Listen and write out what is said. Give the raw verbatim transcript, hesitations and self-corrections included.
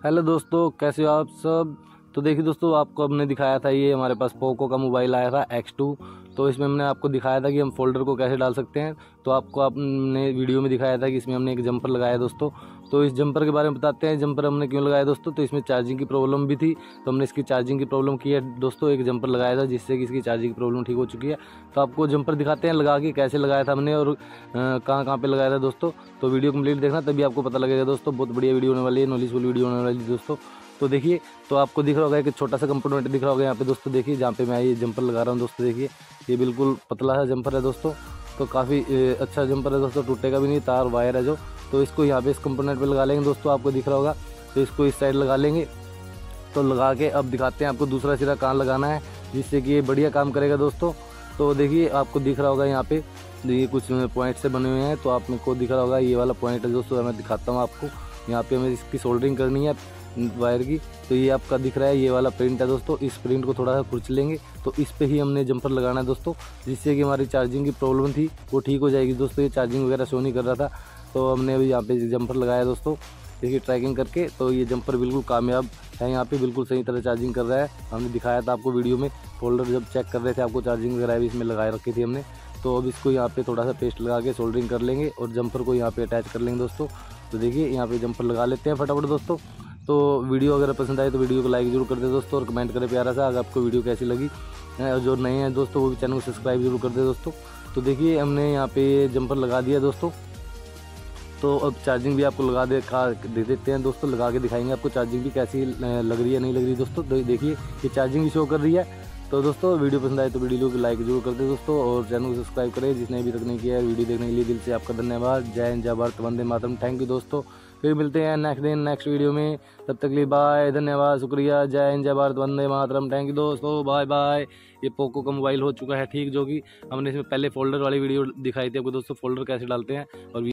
Hello दोस्तों, कैसे हो आप सब। तो देखिए दोस्तों, आपको हमने दिखाया था, ये हमारे पास पोको का मोबाइल आया था एक्स टू। तो इसमें हमने आपको दिखाया था कि हम फोल्डर को कैसे डाल सकते हैं। तो आपको आपने वीडियो में दिखाया था कि इसमें हमने एक जंपर लगाया दोस्तों। तो इस जंपर के बारे में बताते हैं, जंपर हमने क्यों लगाया दोस्तों। तो इसमें चार्जिंग की प्रॉब्लम भी थी, तो हमने इसकी चार्जिंग की प्रॉब्लम की है दोस्तों, एक जंपर लगाया था जिससे कि इसकी चार्जिंग की प्रॉब्लम ठीक हो चुकी है। तो आपको जंपर दिखाते हैं लगा के कैसे लगाया था हमने और कहाँ कहाँ पे लगाया था दोस्तों। तो वीडियो कंप्लीट देखना, तभी आपको पता लगेगा दोस्तों। बहुत बढ़िया वीडियो होने वाली है, नॉलेजफुल वीडियो होने वाली है दोस्तों। तो देखिए, तो आपको दिख रहा होगा एक छोटा सा कंपोनेंट दिख रहा होगा यहाँ पे दोस्तों। देखिए जहाँ पे मैं ये जंपर लगा रहा हूँ दोस्तों, देखिए ये बिल्कुल पतला सा जंपर है दोस्तों। तो काफ़ी अच्छा जंपर है दोस्तों, टूटेगा भी नहीं, तार वायर है जो। तो इसको यहाँ पे इस कंपोनेंट पे लगा लेंगे दोस्तों, आपको दिख रहा होगा। तो इसको इस साइड लगा लेंगे। तो लगा के अब दिखाते हैं आपको दूसरा सिरा कहाँ लगाना है, जिससे कि ये बढ़िया काम करेगा दोस्तों। तो देखिए आपको दिख रहा होगा यहाँ पे ये कुछ पॉइंट से बने हुए हैं। तो आप को दिख रहा होगा ये वाला पॉइंट है दोस्तों, मैं दिखाता हूँ आपको। यहाँ पे हमें इसकी सोल्डरिंग करनी है वायर की। तो ये आपका दिख रहा है, ये वाला प्रिंट है दोस्तों। इस प्रिंट को थोड़ा सा खुरच लेंगे, तो इस पे ही हमने जंपर लगाना है दोस्तों, जिससे कि हमारी चार्जिंग की प्रॉब्लम थी वो ठीक हो जाएगी दोस्तों। ये चार्जिंग वगैरह शो नहीं कर रहा था, तो हमने अभी यहाँ पे जंपर लगाया दोस्तों। देखिए ट्रैकिंग करके, तो ये जंपर बिल्कुल कामयाब है, यहाँ पे बिल्कुल सही तरह चार्जिंग कर रहा है। हमने दिखाया था आपको वीडियो में, फोल्डर जब चेक कर रहे थे आपको चार्जिंग वगैरह भी इसमें लगाए रखी थी हमने। तो अब इसको यहाँ पे थोड़ा सा पेस्ट लगा के सोल्डरिंग कर लेंगे और जंपर को यहाँ पे अटैच कर लेंगे दोस्तों। तो देखिए यहाँ पे जंपर लगा लेते हैं फटाफट दोस्तों। तो वीडियो अगर पसंद आए तो वीडियो को लाइक जरूर कर दे दोस्तों, और कमेंट करें प्यारा सा अगर आपको वीडियो कैसी लगी। और जो नए हैं दोस्तों वो भी चैनल को सब्सक्राइब जरूर कर दे दोस्तों। तो देखिए हमने यहाँ पे जंपर लगा दिया दोस्तों। तो अब चार्जिंग भी आपको लगा दे खा दे देते हैं दोस्तों, लगा के दिखाएंगे आपको चार्जिंग भी कैसी लग रही है नहीं लग रही दोस्तों। तो देखिए ये चार्जिंग भी शो कर रही है। तो दोस्तों वीडियो पसंद आए तो वीडियो को लाइक जरूर कर दे दोस्तों, और चैनल को सब्सक्राइब करें जिसने अभी तक नहीं किया है। वीडियो देखने के लिए दिल से आपका धन्यवाद। जय हिंद, जय भारत, वंदे मातरम। थैंक यू दोस्तों। फिर मिलते हैं नेक्स्ट दिन नेक्स्ट वीडियो में, तब तक के लिए बाय, धन्यवाद, शुक्रिया। जय हिंद, जय भारत, वंदे मातरम। थैंक यू दोस्तों, बाय बाय। ये पोको का मोबाइल हो चुका है ठीक, जो कि हमने इसमें पहले फोल्डर वाली वीडियो दिखाई थी आपको दोस्तों, फोल्डर कैसे डालते हैं। और